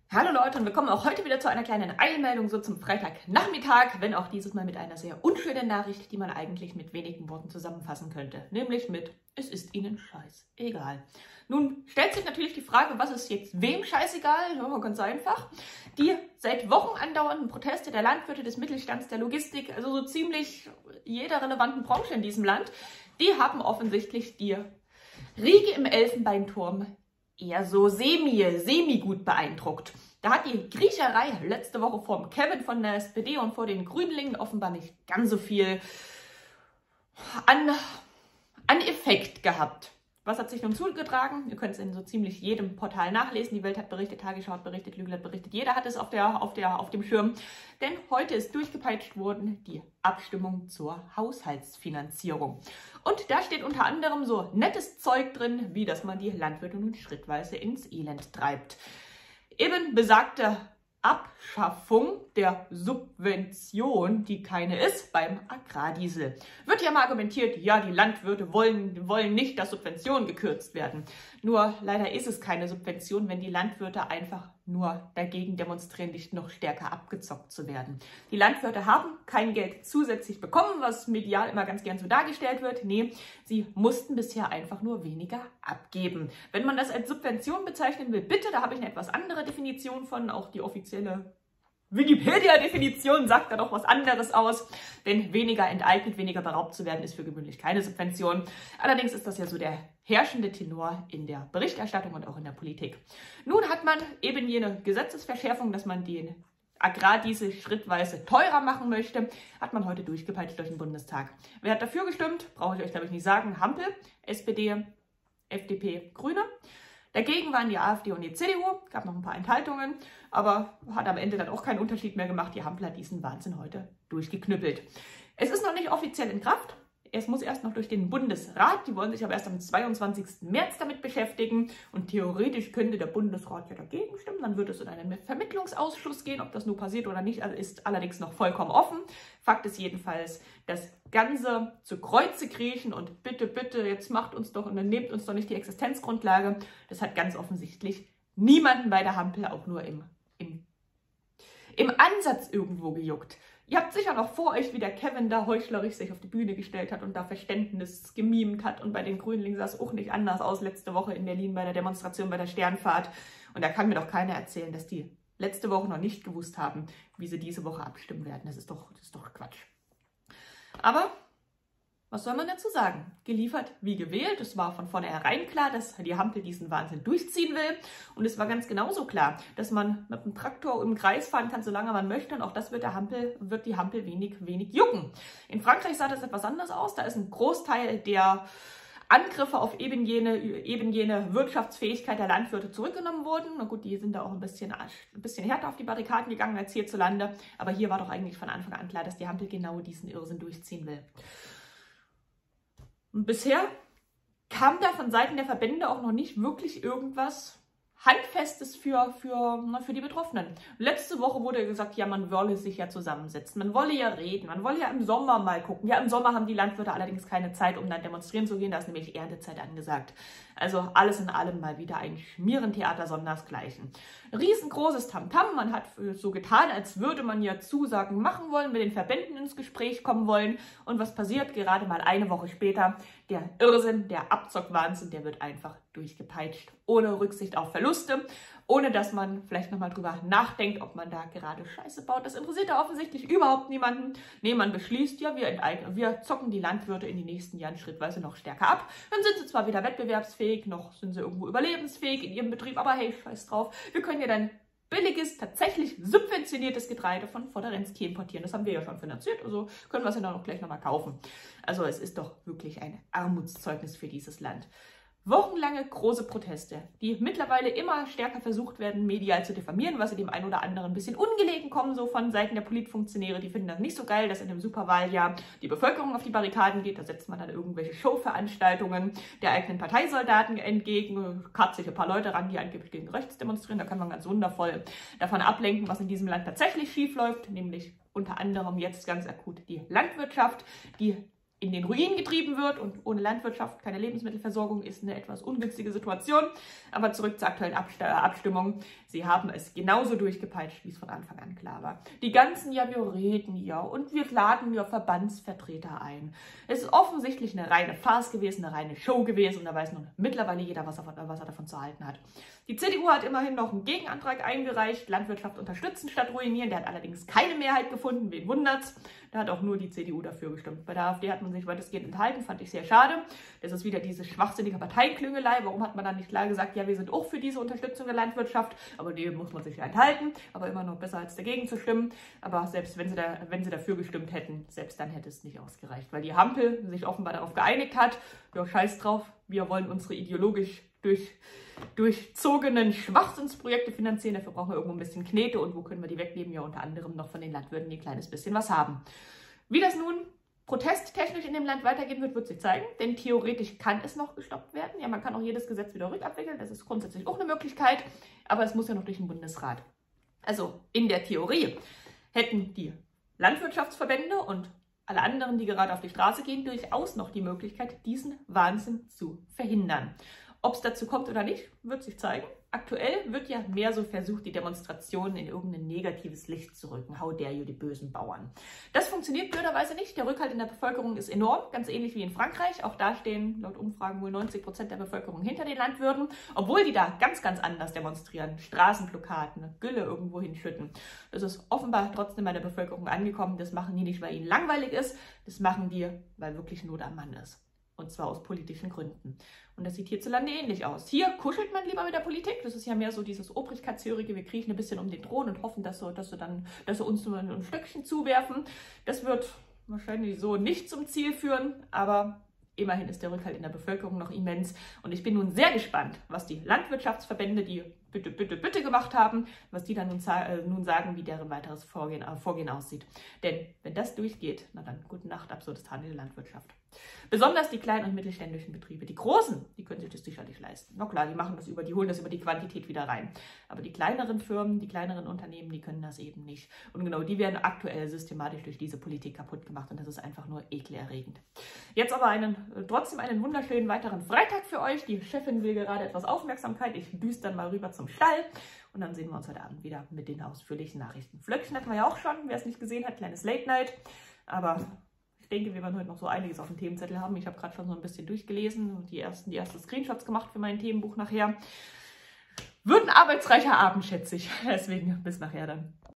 Hallo Leute und willkommen auch heute wieder zu einer kleinen Eilmeldung so zum Freitagnachmittag, wenn auch dieses Mal mit einer sehr unschönen Nachricht, die man eigentlich mit wenigen Worten zusammenfassen könnte, nämlich mit "Es ist Ihnen scheißegal". Nun stellt sich natürlich die Frage, was ist jetzt wem scheißegal? Ja, ganz einfach. Die seit Wochen andauernden Proteste der Landwirte, des Mittelstands, der Logistik, also so ziemlich jeder relevanten Branche in diesem Land, die haben offensichtlich die Riege im Elfenbeinturm eher so semi gut beeindruckt. Da hat die Griecherei letzte Woche vor Kevin von der SPD und vor den Grünlingen offenbar nicht ganz so viel an Effekt gehabt. Was hat sich nun zugetragen? Ihr könnt es in so ziemlich jedem Portal nachlesen. Die Welt hat berichtet, Tagesschau hat berichtet, Lügel hat berichtet. Jeder hat es auf dem Schirm. Denn heute ist durchgepeitscht worden die Abstimmung zur Haushaltsfinanzierung. Und da steht unter anderem so nettes Zeug drin, wie dass man die Landwirte nun schrittweise ins Elend treibt. Eben besagte Abschaffung der Subvention, die keine ist, beim Agrardiesel. Wird ja mal argumentiert, ja, die Landwirte wollen nicht, dass Subventionen gekürzt werden. Nur leider ist es keine Subvention, wenn die Landwirte einfach nur dagegen demonstrieren, nicht noch stärker abgezockt zu werden. Die Landwirte haben kein Geld zusätzlich bekommen, was medial immer ganz gern so dargestellt wird. Nee, sie mussten bisher einfach nur weniger abgeben. Wenn man das als Subvention bezeichnen will, bitte, da habe ich eine etwas andere Definition von, auch die offizielle Wikipedia-Definition sagt da doch was anderes aus, denn weniger enteignet, weniger beraubt zu werden, ist für gewöhnlich keine Subvention. Allerdings ist das ja so der herrschende Tenor in der Berichterstattung und auch in der Politik. Nun hat man eben jene Gesetzesverschärfung, dass man den Agrardiesel schrittweise teurer machen möchte, hat man heute durchgepeitscht durch den Bundestag. Wer hat dafür gestimmt? Brauche ich euch, glaube ich, nicht sagen. Hampel, SPD, FDP, Grüne. Dagegen waren die AfD und die CDU, gab noch ein paar Enthaltungen, aber hat am Ende dann auch keinen Unterschied mehr gemacht. Die Hampel hat diesen Wahnsinn heute durchgeknüppelt. Es ist noch nicht offiziell in Kraft. Es muss erst noch durch den Bundesrat. Die wollen sich aber erst am 22. März damit beschäftigen. Und theoretisch könnte der Bundesrat ja dagegen stimmen. Dann wird es in einen Vermittlungsausschuss gehen. Ob das nur passiert oder nicht, ist allerdings noch vollkommen offen. Fakt ist jedenfalls, das Ganze zu Kreuze kriechen und bitte, bitte, jetzt macht uns doch und dann nehmt uns doch nicht die Existenzgrundlage. Das hat ganz offensichtlich niemanden bei der Hampel auch nur im Ansatz irgendwo gejuckt. Ihr habt sicher noch vor euch, wie der Kevin da heuchlerisch sich auf die Bühne gestellt hat und da Verständnis gemimt hat. Und bei den Grünlingen sah es auch nicht anders aus letzte Woche in Berlin bei der Demonstration bei der Sternfahrt. Und da kann mir doch keiner erzählen, dass die letzte Woche noch nicht gewusst haben, wie sie diese Woche abstimmen werden. Das ist doch Quatsch. Aber was soll man dazu sagen? Geliefert wie gewählt. Es war von vornherein klar, dass die Hampel diesen Wahnsinn durchziehen will. Und es war ganz genauso klar, dass man mit dem Traktor im Kreis fahren kann, solange man möchte. Und auch das wird die Hampel wenig jucken. In Frankreich sah das etwas anders aus. Da ist ein Großteil der Angriffe auf eben jene Wirtschaftsfähigkeit der Landwirte zurückgenommen wurden. Na gut, die sind da auch ein bisschen härter auf die Barrikaden gegangen als hierzulande. Aber hier war doch eigentlich von Anfang an klar, dass die Hampel genau diesen Irrsinn durchziehen will. Und bisher kam da von Seiten der Verbände auch noch nicht wirklich irgendwas Handfestes für die Betroffenen. Letzte Woche wurde gesagt, ja, man wolle sich ja zusammensetzen, man wolle ja reden, man wolle ja im Sommer mal gucken. Ja, im Sommer haben die Landwirte allerdings keine Zeit, um dann demonstrieren zu gehen, da ist nämlich Erntezeit angesagt. Also alles in allem mal wieder ein Schmierentheater sondersgleichen. Riesengroßes Tamtam, man hat so getan, als würde man ja Zusagen machen wollen, mit den Verbänden ins Gespräch kommen wollen. Und was passiert? Gerade mal eine Woche später, der Irrsinn, der Abzockwahnsinn, der wird einfach durchgepeitscht, ohne Rücksicht auf Verluste, ohne dass man vielleicht nochmal drüber nachdenkt, ob man da gerade Scheiße baut. Das interessiert da offensichtlich überhaupt niemanden. Nee, man beschließt, ja, wir zocken die Landwirte in den nächsten Jahren schrittweise noch stärker ab. Dann sind sie zwar wieder wettbewerbsfähig, noch sind sie irgendwo überlebensfähig in ihrem Betrieb, aber hey, scheiß drauf, wir können ja dann billiges, tatsächlich subventioniertes Getreide von Voderensky importieren. Das haben wir ja schon finanziert, also können wir es ja dann auch gleich nochmal kaufen. Also es ist doch wirklich ein Armutszeugnis für dieses Land. Wochenlange große Proteste, die mittlerweile immer stärker versucht werden, medial zu diffamieren, was in dem einen oder anderen ein bisschen ungelegen kommen, so von Seiten der Politfunktionäre. Die finden das nicht so geil, dass in dem Superwahljahr die Bevölkerung auf die Barrikaden geht. Da setzt man dann irgendwelche Showveranstaltungen der eigenen Parteisoldaten entgegen, karrt sich ein paar Leute ran, die angeblich gegen rechts demonstrieren. Da kann man ganz wundervoll davon ablenken, was in diesem Land tatsächlich schief läuft, nämlich unter anderem jetzt ganz akut die Landwirtschaft, die in den Ruin getrieben wird und ohne Landwirtschaft keine Lebensmittelversorgung ist eine etwas ungünstige Situation. Aber zurück zur aktuellen Abstimmung. Sie haben es genauso durchgepeitscht, wie es von Anfang an klar war. Die ganzen, ja, wir reden ja und wir laden ja Verbandsvertreter ein. Es ist offensichtlich eine reine Farce gewesen, eine reine Show gewesen und da weiß nun mittlerweile jeder, was er davon zu halten hat. Die CDU hat immerhin noch einen Gegenantrag eingereicht, Landwirtschaft unterstützen statt ruinieren. Der hat allerdings keine Mehrheit gefunden, wen wundert's. Da hat auch nur die CDU dafür gestimmt. Bei der AfD hat man sich weitestgehend enthalten, fand ich sehr schade. Das ist wieder diese schwachsinnige Parteiklüngelei. Warum hat man dann nicht klar gesagt, ja, wir sind auch für diese Unterstützung der Landwirtschaft, aber die muss man sich ja enthalten. Aber immer noch besser als dagegen zu stimmen. Aber selbst wenn sie dafür gestimmt hätten, selbst dann hätte es nicht ausgereicht, weil die Ampel sich offenbar darauf geeinigt hat, ja, scheiß drauf, wir wollen unsere ideologisch durchzogenen Schwachsinnsprojekte finanzieren. Dafür brauchen wir irgendwo ein bisschen Knete. Und wo können wir die wegnehmen? Ja, unter anderem noch von den Landwirten, die ein kleines bisschen was haben. Wie das nun protesttechnisch in dem Land weitergehen wird, wird sich zeigen. Denn theoretisch kann es noch gestoppt werden. Ja, man kann auch jedes Gesetz wieder rückabwickeln. Das ist grundsätzlich auch eine Möglichkeit. Aber es muss ja noch durch den Bundesrat. Also in der Theorie hätten die Landwirtschaftsverbände und alle anderen, die gerade auf die Straße gehen, durchaus noch die Möglichkeit, diesen Wahnsinn zu verhindern. Ob es dazu kommt oder nicht, wird sich zeigen. Aktuell wird ja mehr so versucht, die Demonstrationen in irgendein negatives Licht zu rücken. How dare you, die bösen Bauern. Das funktioniert blöderweise nicht. Der Rückhalt in der Bevölkerung ist enorm, ganz ähnlich wie in Frankreich. Auch da stehen laut Umfragen wohl 90% der Bevölkerung hinter den Landwirten, obwohl die da ganz, ganz anders demonstrieren. Straßenblockaden, Gülle irgendwo hinschütten. Das ist offenbar trotzdem bei der Bevölkerung angekommen. Das machen die nicht, weil ihnen langweilig ist. Das machen die, weil wirklich Not am Mann ist. Und zwar aus politischen Gründen. Und das sieht hierzulande ähnlich aus. Hier kuschelt man lieber mit der Politik. Das ist ja mehr so dieses Obrigkeitshörige. Wir kriechen ein bisschen um den Thron und hoffen, dass sie uns nur ein Stückchen zuwerfen. Das wird wahrscheinlich so nicht zum Ziel führen, aber immerhin ist der Rückhalt in der Bevölkerung noch immens. Und ich bin nun sehr gespannt, was die Landwirtschaftsverbände, die bitte gemacht haben, was die dann nun sagen, wie deren weiteres Vorgehen aussieht. Denn wenn das durchgeht, na dann gute Nacht, absurdes Handeln der Landwirtschaft. Besonders die kleinen und mittelständischen Betriebe. Die großen, die können sich das sicherlich leisten. Na klar, die holen das über die Quantität wieder rein. Aber die kleineren Firmen, die kleineren Unternehmen, die können das eben nicht. Und genau, die werden aktuell systematisch durch diese Politik kaputt gemacht. Und das ist einfach nur ekelerregend. Jetzt aber trotzdem einen wunderschönen weiteren Freitag für euch. Die Chefin will gerade etwas Aufmerksamkeit. Ich düse dann mal rüber zum Stall. Und dann sehen wir uns heute Abend wieder mit den ausführlichen Nachrichten. Flöckchen hatten wir ja auch schon. Wer es nicht gesehen hat, kleines Late Night. Aber ich denke, wir werden heute noch so einiges auf dem Themenzettel haben. Ich habe gerade schon so ein bisschen durchgelesen und die ersten Screenshots gemacht für mein Themenbuch nachher. Wird ein arbeitsreicher Abend, schätze ich. Deswegen bis nachher dann.